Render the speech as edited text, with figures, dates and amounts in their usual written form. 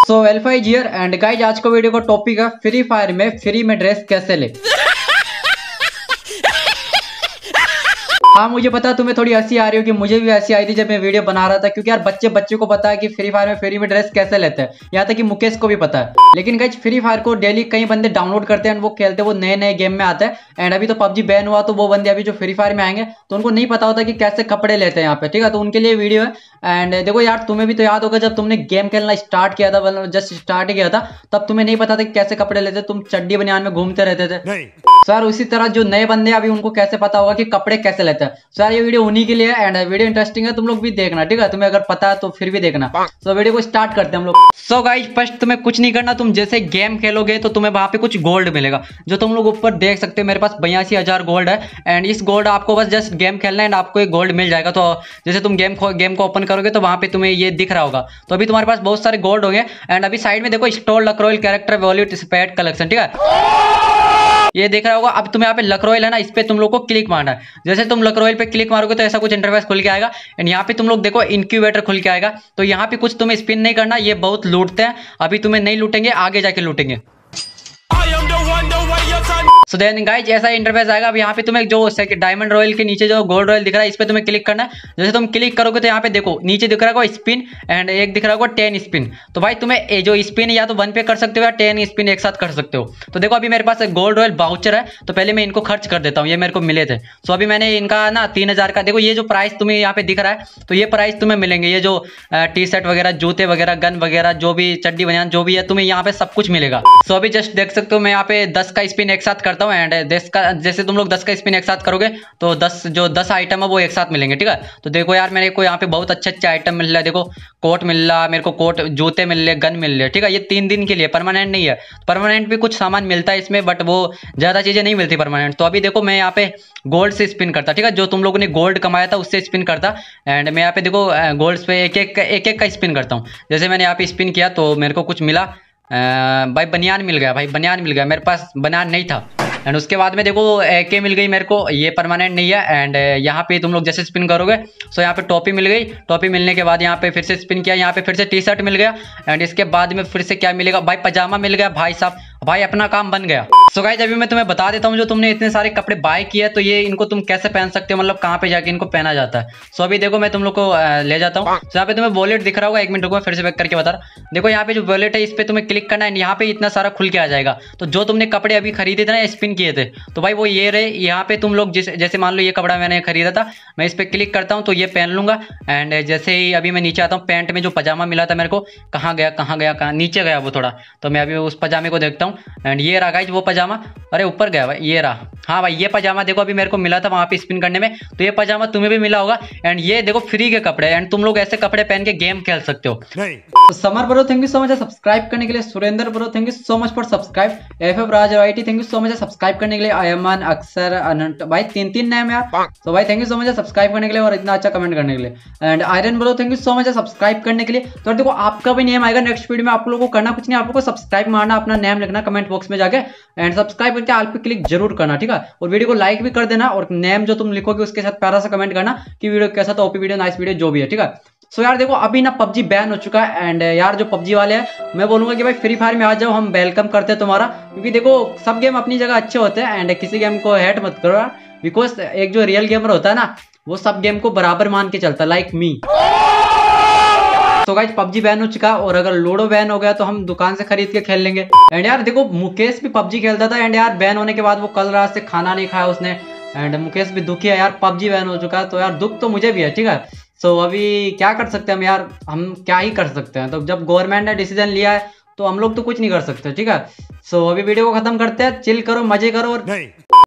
सो वेलफाइज here and guys, आज का वीडियो का टॉपिक है फ्री फायर में फ्री में ड्रेस कैसे ले। हाँ, मुझे पता है तुम्हें थोड़ी हंसी आ रही होगी, मुझे भी हंसी आई थी जब मैं वीडियो बना रहा था, क्योंकि यार बच्चे को पता है कि फ्री फायर में फ्री में ड्रेस कैसे लेते हैं, यहाँ तक कि मुकेश को भी पता है। लेकिन गाइज फ्री फायर को डेली कई बंदे डाउनलोड करते हैं, वो खेलते हैं, वो नए नए गेम में आते हैं। एंड अभी तो पबजी बैन हुआ, तो वो बंदे अभी जो फ्री फायर में आएंगे तो उनको नहीं पता होता कि कैसे कपड़े लेते हैं यहाँ पे, ठीक है। तो उनके लिए वीडियो है। एंड देखो यार, तुम्हें भी तो याद होगा जब तुमने गेम खेलना स्टार्ट किया था, मतलब जस्ट स्टार्ट किया था, तब तुम्हें नहीं पता था कि कैसे कपड़े लेते, तुम चड्डी बनियान में घूमते रहते थे। सर उसी तरह जो नए बंदे अभी उनको कैसे पता होगा कि कपड़े कैसे लेते हैं। सर ये वीडियो उन्हीं के लिए है एंड वीडियो इंटरेस्टिंग है, तुम लोग भी देखना, ठीक है। तुम्हें अगर पता है तो फिर भी देखना। सो वीडियो को स्टार्ट करते हैं हम लोग। सो गाइस, फर्स्ट तुम्हें कुछ नहीं करना, तुम जैसे गेम खेलोगे तो तुम्हें वहां पे कुछ गोल्ड मिलेगा, जो तुम लोग ऊपर देख सकते हो। मेरे पास 82,000 गोल्ड है एंड इस गोल्ड आपको बस जस्ट गेम खेलना है एंड आपको एक गोल्ड मिल जाएगा। तो जैसे तुम गेम को ओपन करोगे तो वहां पे तुम्हें ये दिख रहा होगा। तो अभी तुम्हारे पास बहुत सारे गोल्ड होंगे एंड अभी साइड में देखो स्टोर लक्रोयल कैरेक्टर वॉल्यूट स्पेट कलेक्शन, ठीक है, ये देख रहा होगा। अब तुम्हें यहाँ पे लक्रोयल है ना, इस पे तुम लोग को क्लिक मारना है। जैसे तुम लक्रोयल पे क्लिक मारोगे तो ऐसा कुछ इंटरफेस खुल के आएगा एंड यहाँ पे तुम लोग देखो इनक्यूबेटर खुल के आएगा। तो यहाँ पे कुछ तुम्हें स्पिन नहीं करना, ये बहुत लूटते हैं, अभी तुम्हें नहीं लूटेंगे, आगे जाके लूटेंगे। सो देन गाइज ऐसा इंटरफेस आएगा। अब यहाँ पे तुम्हें जो डायमंड रॉयल के नीचे जो गोल्ड रॉयल दिख रहा है, इस पे तुम्हें क्लिक करना है। जैसे तुम क्लिक करोगे तो यहाँ पे देखो नीचे दिख रहा होगा स्पिन एंड एक दिख रहा होगा 10 स्पिन। तो भाई तुम्हें जो स्पिन या तो 1 पे कर सकते हो या 10 स्पिन एक साथ कर सकते हो। तो देखो अभी मेरे पास गोल्ड रॉयल बाउचर है, तो पहले मैं इनको खर्च कर देता हूँ, ये मेरे को मिले थे। सो अभी मैंने इनका ना 3000 का, देखो ये जो प्राइस तुम्हें यहाँ पे दिख रहा है, तो ये प्राइस तुम्हें मिलेंगे। ये जो टी शर्ट वगैरह, जूते वगैरह, गन वगैरह, जो भी चड्डी बनियान जो भी है, तुम्हें यहाँ पे सब कुछ मिलेगा। सो अभी जस्ट देख सकते हो मैं यहाँ पे 10 का स्पिन एक साथ करता हूँ एंड जैसे तुम लोग 10 का स्पिन एक साथ करोगे तो 10 आइटम है वो एक साथ मिलेंगे, ठीक है। तो देखो यार मेरे को यहाँ पे बहुत अच्छे आइटम मिल रहा है। देखो कोट मिल रहा है मेरे को, कोट, जूते मिल रहे, गन मिल रहे, ठीक है। ये 3 दिन के लिए, परमानेंट नहीं है। परमानेंट भी कुछ सामान मिलता है इसमें, बट वो ज्यादा चीजें नहीं मिलती परमानेंट। तो अभी देखो मैं यहाँ पे गोल्ड से स्पिन करता, ठीक है, जो तुम लोगों ने गोल्ड कमाया था उससे स्पिन करता एंड मैं यहाँ पे देखो गोल्ड पे एक का स्पिन करता हूँ। जैसे मैंने यहाँ पे स्पिन किया तो मेरे को कुछ मिला, भाई बनियान मिल गया, भाई बनियान मिल गया, मेरे पास बनियान नहीं था। एंड उसके बाद में देखो AK मिल गई मेरे को, ये परमानेंट नहीं है। एंड यहाँ पे तुम लोग जैसे स्पिन करोगे सो यहाँ पे टॉपी मिल गई। टॉपी मिलने के बाद यहाँ पे फिर से स्पिन किया, यहाँ पे फिर से टी शर्ट मिल गया एंड इसके बाद में फिर से क्या मिलेगा, भाई पजामा मिल गया। भाई साहब, भाई अपना काम बन गया। सो गाइस अभी मैं तुम्हें बता देता हूँ, जो तुमने इतने सारे कपड़े बाय किए तो ये इनको तुम कैसे पहन सकते हो, मतलब कहाँ पे जाके इनको पहना जाता है। सो अभी देखो मैं तुम लोग को ले जाता हूँ। यहाँ पे तुम्हें वॉलेट दिख रहा होगा, 1 मिनट रुको मैं फिर से बैक करके बता रहा। देखो यहाँ पे जो वॉलेट है इस पे तुम्हें क्लिक करना है, यहाँ पे इतना सारा खुल के आ जाएगा। तो जो तुमने कपड़े अभी खरीदे थे ना, स्पिन किए थे, तो भाई वो ये रहे। यहाँ पे तुम लोग जैसे मान लो ये कपड़ा मैंने खरीदा था, मैं इस पे क्लिक करता हूँ तो ये पहन लूंगा। एंड जैसे ही अभी मैं नीचे आता हूँ, पैंट में जो पजामा मिला था मेरे को, कहाँ गया, नीचे गया वो थोड़ा, तो मैं अभी उस पजामे को देखता हूँ एंड ये रहा गाइस वो पजामा। अरे ऊपर गया भाई, ये रहा। हाँ भाई ये पजामा देखो अभी मेरे को मिला था वहां पे स्पिन करने में, तो ये पजामा तुम्हें भी मिला होगा। एंड ये देखो फ्री के कपड़े एंड तुम लोग ऐसे कपड़े पहन के गेम खेल सकते हो। तो Samar bro thank you so much subscribe करने के लिए। Surendra bro thank you so much for subscribe. FF Raj YT thank you so much subscribe करने के लिए। अयमान अक्सर अनंत, भाई 3 नाम यार। तो भाई thank you so much subscribe करने के लिए और इतना अच्छा कमेंट करने के लिए। And iron bro thank you so much subscribe करने के लिए। तो देखो आपका भी नेम आएगा नेक्स्ट वीडियो में। आप लोगों को करना कुछ नहीं, आप लोगों को सब्सक्राइब मारना, अपना नेम लिखना कमेंट बॉक्स में जाके एंड सब्सक्राइब करके आल पे क्लिक जरूर करना, ठीक है। और वीडियो को लाइक भी कर देना और नेम जो तुम लिखोगे उसके साथ प्यारा सा कमेंट करना कि वीडियो कैसा था, ओपी वीडियो, नाइस वीडियो, जो भी है, ठीक है। सो यार देखो अभी ना पबजी बैन हो चुका है एंड यार जो पबजी वाले हैं मैं बोलूंगा कि भाई फ्री फायर में आ जाओ, हम वेलकम करते हैं तुम्हारा। क्योंकि देखो सब गेम अपनी जगह अच्छे होते हैं एंड किसी गेम को हेट मत करो यार, बिकॉज एक जो रियल गेमर होता है ना वो सब गेम को बराबर मान के चलता है, लाइक मी। तो गाइस पबजी बैन हो चुका और अगर लूडो बैन हो गया तो हम दुकान से खरीद के खेल लेंगे। एंड यार देखो मुकेश भी पबजी खेलता था एंड यार बैन होने के बाद वो कल रात से खाना नहीं खाया उसने एंड मुकेश भी दुखी है यार, पबजी बैन हो चुका है। तो यार दुख तो मुझे भी है, ठीक है। सो अभी क्या कर सकते हैं हम यार, हम क्या ही कर सकते हैं। तो जब गवर्नमेंट ने डिसीजन लिया है तो हम लोग तो कुछ नहीं कर सकते, ठीक है। सो अभी वीडियो को खत्म करते हैं, चिल करो, मजे करो और